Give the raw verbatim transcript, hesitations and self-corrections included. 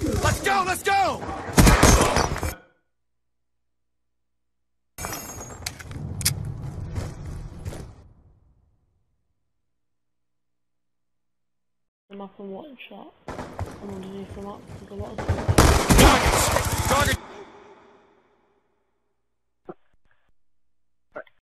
Let's go, let's go! I'm up in one shot. I'm underneath them up because a lot of them. Target! Target!